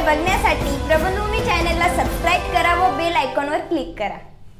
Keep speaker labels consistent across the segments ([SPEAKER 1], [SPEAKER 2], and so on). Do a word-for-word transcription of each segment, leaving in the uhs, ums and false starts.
[SPEAKER 1] बघण्यासाठी प्रबंधभूमी चॅनलला सबस्क्राइब करा व बेल आयकॉनवर क्लिक करा।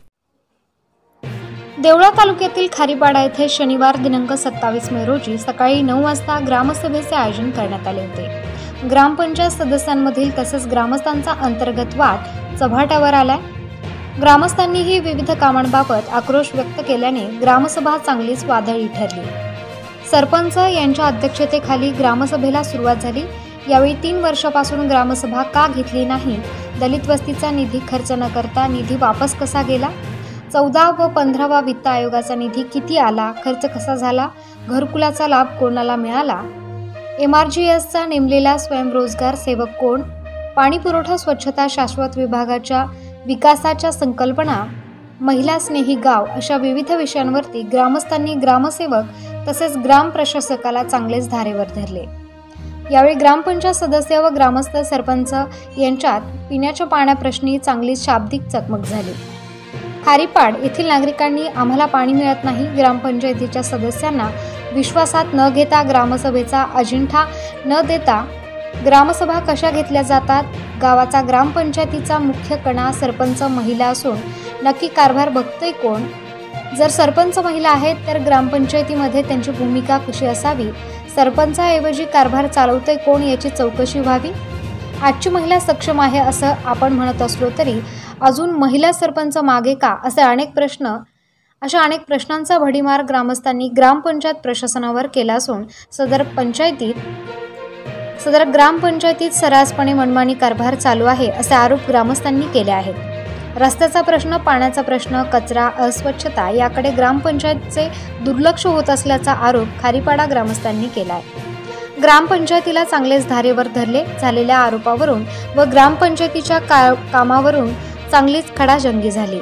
[SPEAKER 2] देवळा तालुक्यातील खारीपाडा येथे शनिवार दिनांक सत्तावीस मे रोजी सकाळी नऊ वाजता ग्रामसभेचे आयोजन करण्यात आले होते। ग्रामपंचायत सदस्यांमधील तसेच ग्रामस्थांचा अंतर्गत वाद चव्हाट्यावर आलाय। ग्रामस्थांनीही विविध कामांबाबत आक्रोश व्यक्त केल्याने ग्रामसभा चांगलीच वादळी ठरली। सरपंच यांच्या अध्यक्षतेखाली ग्रामसभेला सुरुवात झाली। यावेळी तीन वर्षापासून ग्रामसभा का घेतली नाही, दलित वस्तीचा निधी खर्च न करता निधी वापस कसा गेला, चौदा व पंधरावा वित्त आयोगाचा निधी किती आला, खर्च कसा झाला, घरकुलाचा लाभ कोणाला मिळाला, एम आर जी एसचा नेमलेला स्वयंरोजगार सेवक कोण, पाणी पुरवठा स्वच्छता शाश्वत विभागाच्या विकासाच्या संकल्पना, महिला स्नेही गाव अशा विविध विषयांवरती ग्रामस्थांनी ग्रामसेवक तसेच ग्राम प्रशासकाला चांगलेच धारेवर धरले। यावेळी ग्रामपंचायत सदस्य व ग्रामस्थ सरपंच यांच्यात पिण्याच्या पाण्याप्रश्नी चांगली शाब्दिक चकमक झाली। खारीपाड येथील नागरिकांनी आम्हाला पाणी मिळत नाही, ग्रामपंचायतीच्या सदस्यांना विश्वासात न घेता ग्रामसभेचा अजिंठा न देता ग्रामसभा कशा घेतल्या जातात, गावाचा ग्रामपंचायतीचा मुख्य कणा सरपंच महिला असून नक्की कारभार बघतोय कोण, जर सरपंच महिला आहेत तर ग्रामपंचायतीमध्ये त्यांची भूमिका कशी असावी, सरपंचाऐवजी कारभार चालवतोय कोण याची चौकशी व्हावी। आजची महिला सक्षम आहे असं आपण म्हणत असलो तरी अजून महिला सरपंच मागे का, असे अनेक प्रश्न अशा अनेक प्रश्नांचा भडीमार ग्रामस्थांनी ग्रामपंचायत प्रशासनावर केला असून सदर पंचायतीत सदर ग्रामपंचायतीत सर्रासपणे मनमानी कारभार चालू आहे असे आरोप ग्रामस्थांनी केले आहेत। रस्त्याचा प्रश्न, पाण्याचा प्रश्न, कचरा, अस्वच्छता याकडे ग्रामपंचायतचे दुर्लक्ष होत असल्याचा आरोप खारीपाडा ग्रामस्थांनी केला आहे। ग्रामपंचायतीला चांगलेच धारेवर धरले। झालेल्या आरोपावरून व ग्रामपंचायतीच्या का, कामावरून चांगलीच खडाजंगी झाली।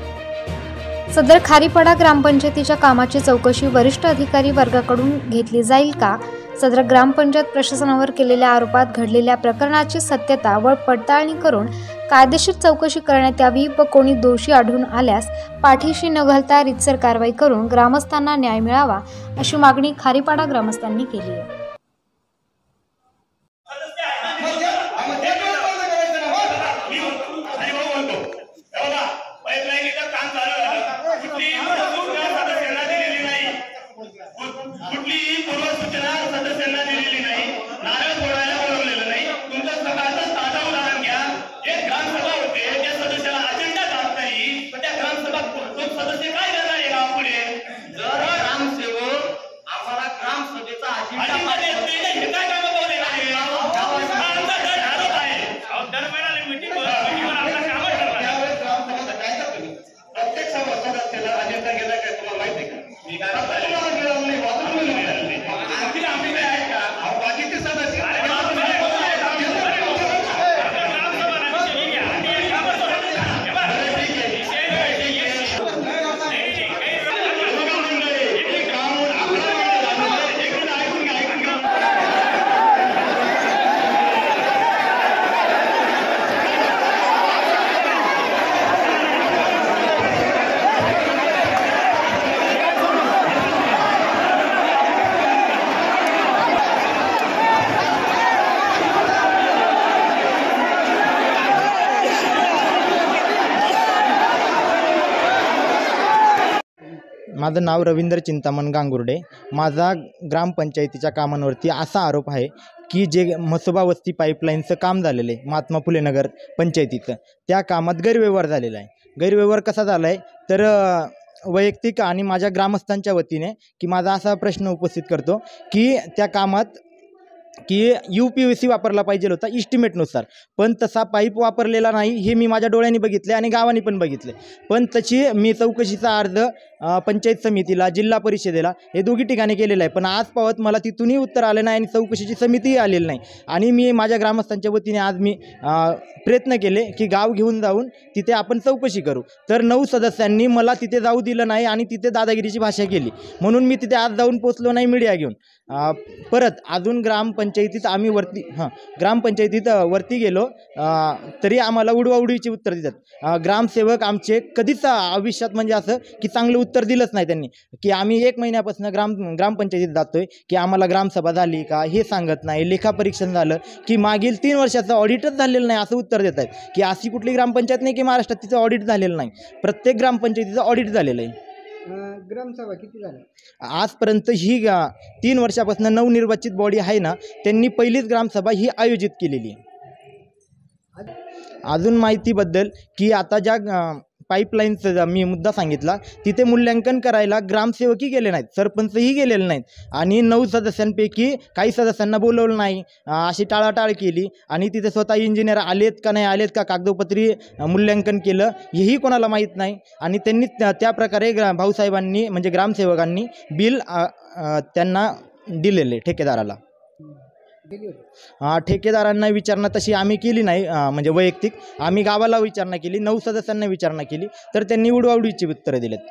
[SPEAKER 2] सदर खारीपाडा ग्रामपंचायतीच्या कामाची चौकशी वरिष्ठ अधिकारी वर्गाकडून घेतली जाईल का, सदर ग्रामपंचायत प्रशासनावर केलेल्या आरोपात घडलेल्या प्रकरणाची सत्यता व पडताळणी करून कायदेशीर चौकशी करण्यात यावी व कोणी दोषी आढळून आल्यास पाठीशी न घालता रीतसर कारवाई करून ग्रामस्थांना न्याय मिळावा अशी मागणी खारीपाडा ग्रामस्थांनी केली आहे।
[SPEAKER 3] माझं नाव रवींद्र चिंतामण गांगुर्डे। माझा ग्रामपंचायतीच्या कामांवरती असा आरोप आहे की जे म्हसोबा वस्ती पाईपलाईनचं काम झालेलं आहे महात्मा फुले नगर पंचायतीचं, त्या कामात गैरव्यवहार झालेला आहे। गैरव्यवहार कसा झाला आहे तर वैयक्तिक आणि माझ्या ग्रामस्थांच्या वतीने की माझा असा प्रश्न उपस्थित करतो की त्या कामात की यू पी व्ही सी वापरला पाहिजे होता इस्टिमेटनुसार, पण तसा पाईप वापरलेला नाही हे मी माझ्या डोळ्यांनी बघितले आणि गावांनी पण बघितले। पण तशी मी चौकशीचा अर्ज पंचायत समितीला, जिल्हा परिषदेला हे दोघी ठिकाणी केलेलं आहे, पण आज पावत मला तिथूनही उत्तर आलं नाही आणि चौकशीची समितीही आलेली नाही। आणि मी माझ्या ग्रामस्थांच्या वतीने आज मी प्रयत्न केले की गाव घेऊन जाऊन तिथे आपण चौकशी करू, तर नऊ सदस्यांनी मला तिथे जाऊ दिलं नाही आणि तिथे दादागिरीची भाषा केली, म्हणून मी तिथे आज जाऊन पोचलो नाही मीडिया घेऊन। परत अजून ग्रामपंचायतीत आम्ही वरती हां ग्रामपंचायतीत वरती गेलो तरी आम्हाला उडवाउडीची उत्तर देतात। ग्रामसेवक आमचे कधीच आयुष्यात म्हणजे असं की चांगलं उत्तर दिलंच नाही त्यांनी, की आम्ही एक महिन्यापासून ग्राम ग्रामपंचायतीत जातोय की आम्हाला ग्रामसभा झाली का हे सांगत नाही, लेखापरीक्षण झालं की मागील तीन वर्षाचं ऑडिटच झालेलं नाही असं उत्तर देत आहेत, की अशी कुठली ग्रामपंचायत नाही की महाराष्ट्रात तिचं ऑडिट झालेलं नाही. प्रत्येक ग्रामपंचायतीचं ऑडिट झालेलं आहे.
[SPEAKER 4] ग्रामसभा किती झाल्या
[SPEAKER 3] आजपर्यंत ही गा तीन वर्षापासून नवनिर्वाचित बॉडी आहे ना, त्यांनी पहिलीच ग्रामसभा ही आयोजित केलेली आहे. अजून माहितीबद्दल की आता ज्या पाईपलाईनचा मी मुद्दा सांगितला तिथे मूल्यांकन करायला ग्रामसेवकही गेले नाहीत, सरपंचही गेलेले नाहीत आणि नऊ सदस्यांपैकी काही सदस्यांना बोलवलं नाही, अशी टाळाटाळ केली आणि तिथे स्वतः इंजिनियर आलेत का नाही आलेत का कागदोपत्री मूल्यांकन केलं हेही कोणाला माहीत नाही. आणि त्यांनी त्या प्रकारे ग्रा भाऊसाहेबांनी म्हणजे ग्रामसेवकांनी बिल त्यांना दिलेले ठेकेदाराला. ठेकेदारांना विचारणा तशी आम्ही केली नाही, म्हणजे वैयक्तिक आम्ही गावाला विचारणा केली, नऊ सदस्यांना विचारणा केली तर त्यांनी उडवाउडीची उत्तरं दिलेत.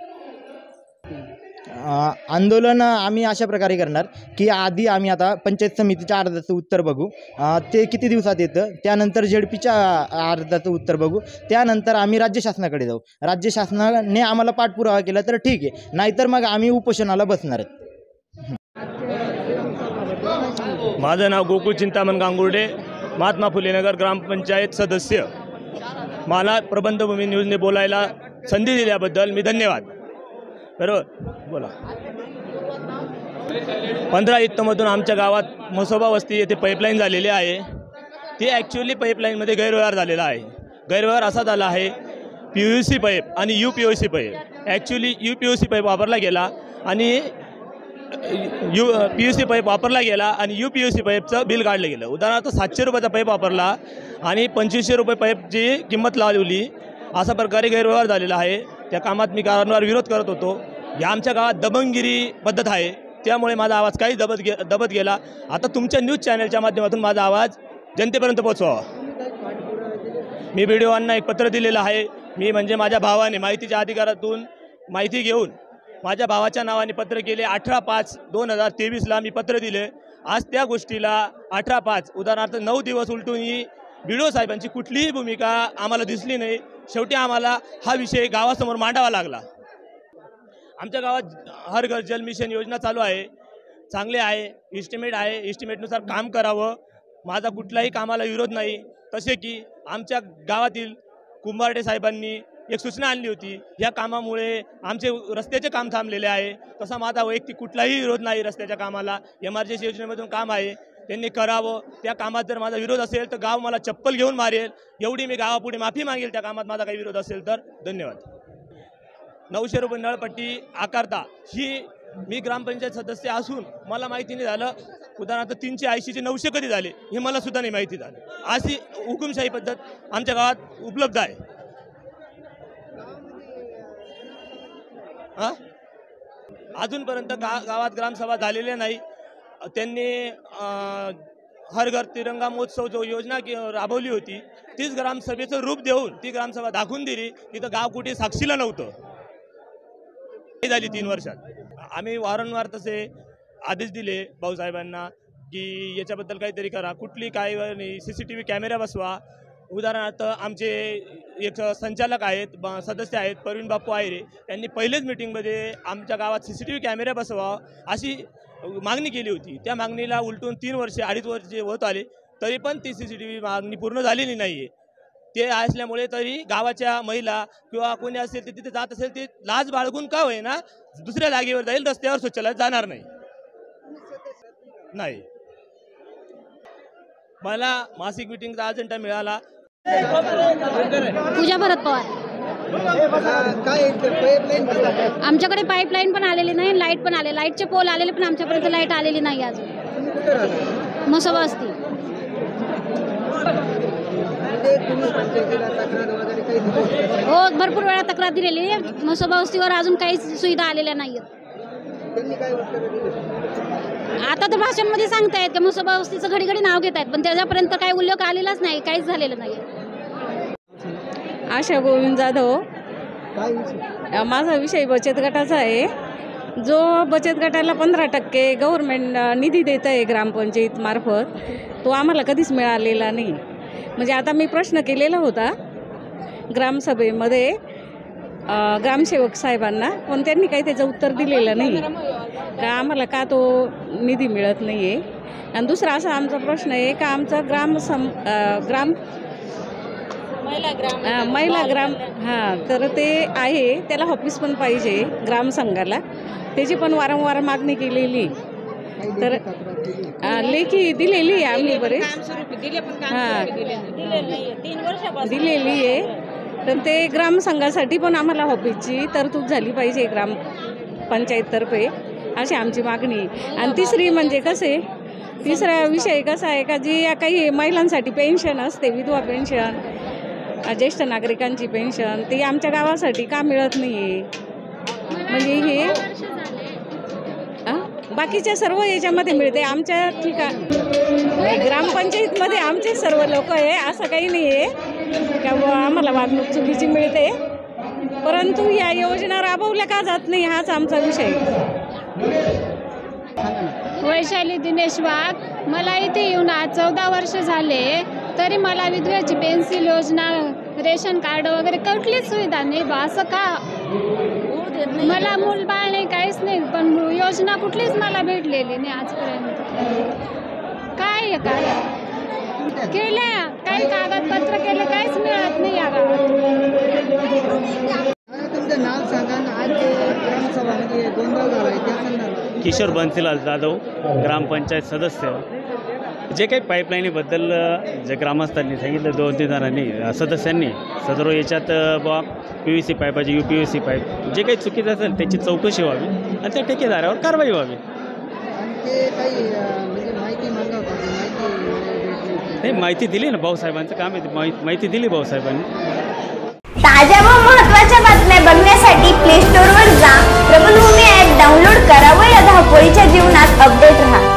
[SPEAKER 3] आंदोलन आम्ही अशा प्रकारे करणार की आधी आम्ही आता पंचायत समितीच्या अर्जाचं उत्तर बघू, ते किती दिवसात येतं, त्यानंतर झेडपीच्या अर्जाचं उत्तर बघू, त्यानंतर आम्ही राज्य शासनाकडे जाऊ. राज्य शासनाने आम्हाला पाठपुरावा केला तर ठीक आहे, नाहीतर मग आम्ही उपोषणाला बसणार आहेत.
[SPEAKER 5] माझं नाव गोकुळ चिंतामण गांगुर्डे, महात्मा फुले नगर ग्रामपंचायत सदस्य. मला प्रबंधभूमी न्यूजने बोलायला संधी दिल्याबद्दल मी धन्यवाद. बरोबर बोला. पंधरा इत्तमधून आमच्या गावात म्हसोबा वस्ती येथे पाईपलाईन झालेली आहे. ती ॲक्च्युअली पाईपलाईनमध्ये गैरव्यवहार झालेला आहे. गैरव्यवहार असा झाला आहे, पी यू सी पाईप आणि U P O C pipe, actually U P O C pipe वापरला गेला आणि U P U C pipe वापरला गेला आणि यू पी यू सी पाईपचं बिल काढलं गेलं. उदाहरणार्थ सातशे रुपयाचा पाईप वापरला आणि पंचवीसशे रुपये पाईपची किंमत लावली, अशा प्रकारे गैरव्यवहार झालेला आहे. त्या कामात मी वारंवार विरोध करत होतो. या आमच्या गावात दबंगिरी पद्धत आहे, त्यामुळे माझा आवाज काही दबत गे दबत गेला. आता तुमच्या न्यूज चॅनलच्या माध्यमातून माझा आवाज जनतेपर्यंत पोचवावा. मी व्हिडिओंना एक पत्र दिलेलं आहे. मी म्हणजे माझ्या भावाने माहितीच्या अधिकारातून माहिती घेऊन माझ्या भावाच्या नावाने पत्र केले. अठरा पाच दोन हजार तेवीसला मी पत्र दिले. आज त्या गोष्टीला अठरा पाच उदाहरणार्थ नऊ दिवस उलटून ही बी डी ओ साहेबांची कुठलीही भूमिका आम्हाला दिसली नाही. शेवटी आम्हाला हा विषय गावासमोर मांडावा लागला. आमच्या गावात हर घर जल मिशन योजना चालू आहे, चांगले आहे, इस्टिमेट आहे, इस्टिमेटनुसार काम करावं. माझा कुठलाही कामाला विरोध नाही. तसे की आमच्या गावातील कुंभारडे साहेबांनी एक सूचना आणली होती, या कामामुळे आमचे रस्त्याचे काम थांबलेले आहे. तसा माझा वैयक्तिक कुठलाही विरोध नाही रस्त्याच्या कामाला. एमआरजेसी योजनेमधून काम आहे, त्यांनी करावं. त्या कामात जर माझा विरोध असेल तर गाव मला चप्पल घेऊन मारेल, एवढी मी गावापुढे माफी मागेल. त्या कामात माझा काही विरोध असेल तर. धन्यवाद. नऊशे रुपये नळपट्टी आकारता ही मी ग्रामपंचायत सदस्य असून मला माहिती नाही झालं. उदाहरणार्थ तीनशे ऐंशीचे नऊशे कधी झाले हे मला सुद्धा नाही माहिती झालं. अशी हुकुमशाही पद्धत आमच्या गावात उपलब्ध आहे. हां अजूनपर्यंत गा गावात ग्रामसभा झालेल्या नाही. त्यांनी हर घर तिरंगा महोत्सव जो योजना राबवली होती तीच ग्रामसभेचं रूप देऊन ती ग्रामसभा दाखवून दिली. तिथं गाव कुठे साक्षीला नव्हतं. झाली तीन वर्षात. आम्ही वारंवार तसे आदेश दिले भाऊसाहेबांना की याच्याबद्दल काहीतरी करा, कुठली काय नाही, C C T V camera बसवा. उदाहरणार्थ आमचे एक संचालक आहेत, सदस्य आहेत परवीन बापू आयरे, त्यांनी पहिलेच मिटिंगमध्ये आमच्या गावात C C T V camera बसवा अशी मागणी केली होती. त्या मागणीला उलटून तीन वर्षे अडीच वर्षे होत आले तरी पण ती सी सी टी व्ही मागणी पूर्ण झालेली नाही आहे. ते असल्यामुळे तरी गावाच्या महिला किंवा कोणी असेल ते तिथे जात असेल ते लाज बाळगून का होईना दुसऱ्या जागेवर जाईल, रस्त्यावर शौचालयात जाणार नाही. नाही मला मासिक मिटिंगचा अजेंडा मिळाला.
[SPEAKER 6] पूजा भरत पवार. आमच्याकडे पाईपलाईन पण आलेली नाही, लाईट पण आले, लाईटचे पोल आलेले पण आमच्यापर्यंत लाईट आलेली नाही अजून. म्हसोबा असती हो भरपूर वेळा तक्रार दिलेली आहे. म्हसोबा वस्तीवर अजून काहीच सुविधा आलेल्या नाहीत. आता तर भाषणांमध्ये सांगतायत की म्हसोबा वस्तीचं घडी घडी नाव घेत आहेत, पण त्याच्यापर्यंत काही उल्लेख आलेलाच नाही, काहीच झालेलं नाही.
[SPEAKER 7] आशा गोविंद जाधव. माझा विषय बचत गटाचा आहे. जो बचत गटाला पंधरा टक्के गव्हर्नमेंट निधी देत आहे ग्रामपंचायत मार्फत, तो आम्हाला कधीच मिळालेला नाही. म्हणजे आता मी प्रश्न केलेला होता ग्रामसभेमध्ये अ, ग्रामसेवक साहेबांना, पण त्यांनी काही त्याचं उत्तर दिलेलं नाही का आम्हाला का तो निधी मिळत नाही आहे. आणि दुसरा असा आमचा प्रश्न आहे का आमचा ग्राम सम अ, ग्राम अ, महिला ग्राम हां तर ते आहे, त्याला ऑफिस पण पाहिजे ग्रामसंघाला, त्याची पण वारंवार मागणी केलेली. तर अ, लेखी दिलेली आहे आम्ही बरेच हां दिलेली आहे. तर ते ग्रामसंघासाठी पण आम्हाला ऑफिसची तरतूद झाली पाहिजे ग्रामपंचायततर्फे, अशी आमची मागणी. आणि तिसरी म्हणजे कसे तिसरा विषय कसा आहे का जी काही महिलांसाठी पेन्शन असते, विधवा पेन्शन, ज्येष्ठ नागरिकांची पेन्शन, ती आमच्या गावासाठी का मिळत नाही आहे. म्हणजे हे बाकीच्या सर्व याच्यामध्ये मिळते, आमच्या ठिकाणी ग्रामपंचायतमध्ये आमचे सर्व लोक आहे, असं काही नाही आहे का बुवा आम्हाला वागणूक चुकीची मिळते, परंतु या योजना राबवल्या का जात नाही हाच आमचा विषय.
[SPEAKER 8] वैशाली दिनेश वाघ. मला इथे येऊन आज चौदा वर्ष झाले, तरी मला विधवेची पेन्शन योजना, रेशन कार्ड वगैरे कुठलीच सुविधा नाही बा. असं का? मला मूल बाळ नाही, काहीच नाही, पण योजना कुठलीच मला भेटलेली नाही आजपर्यंत. काय काय केल्या, काही कागदपत्र केले, काहीच मिळत नाही या गावात.
[SPEAKER 4] तुमचं नाव सांगा ना. आज ग्रामसभामध्ये गोंधळ झाला आहे त्या संदर्भात.
[SPEAKER 9] किशोर बन्सीलाल जाधव, ग्रामपंचायत सदस्य. जे काही पाईपलाईनीबद्दल जे ग्रामस्थांनी सांगितलं, दोन तीन जणांनी सदस्यांनी सदर याच्यात बा पी व्ही सी पाईपाची U P V C pipe जे काही चुकीचं असेल त्याची चौकशी व्हावी आणि त्या ठेकेदारावर कारवाई व्हावी.
[SPEAKER 4] आणि ते काही अं, म्हणजे माहिती मागवतात, माहिती
[SPEAKER 9] नाही, माहिती दिली ना भाऊसाहेबांचं काम आहे, माहिती माहिती दिली भाऊसाहेबांनी.
[SPEAKER 1] ताज्या व महत्त्वाच्या बातम्या बघण्यासाठी प्ले स्टोअरवर जा, प्रबलभूमी ॲप डाउनलोड करा व या धावपळीच्या जीवनात अपडेट राहा.